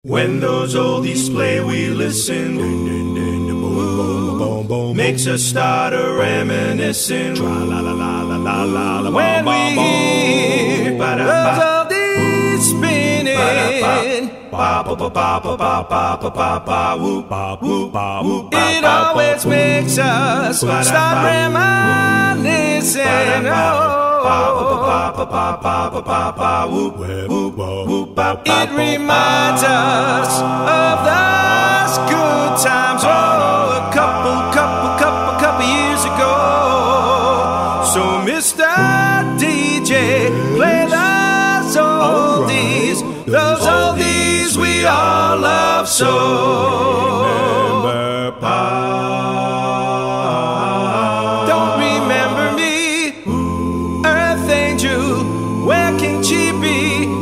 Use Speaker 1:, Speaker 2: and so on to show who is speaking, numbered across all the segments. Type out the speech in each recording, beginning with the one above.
Speaker 1: When those oldies play, we listen. Makes us start a reminiscing. When we hear those oldies spinning, it always makes us start reminiscing. It reminds us of those good times, a couple years ago. So Mr. DJ, play those oldies we all love so. Don't remember me, Earth Angel, where can she be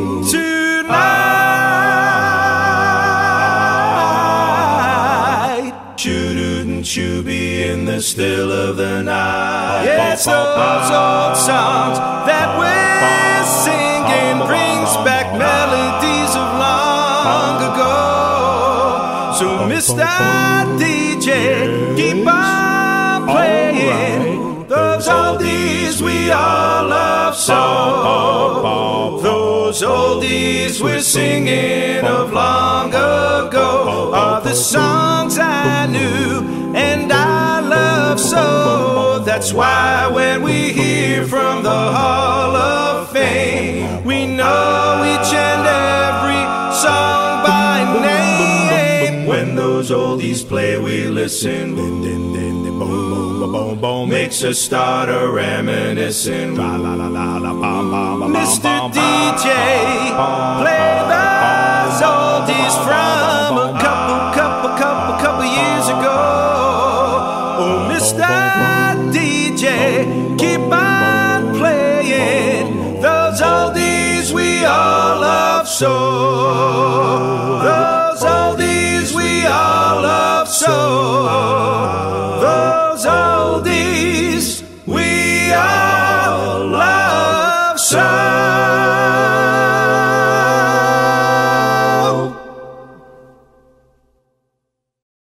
Speaker 1: tonight? Shouldn't you be in the still of the night? Yes, those old songs that we're singing brings back melodies of long ago. So Mr. DJ, keep on playing those oldies we all love so. Those oldies we're singing of long ago are the songs I knew and I love so. That's why when we hear from the Hall of Fame, we know each and every song by name. When those oldies play, we listen. Makes us start a reminiscing. Mr. DJ, play those oldies from a couple years ago. Oh, Mr. DJ, keep on playing those oldies we all love so. Those oldies we all love so. Those oldies we all love so.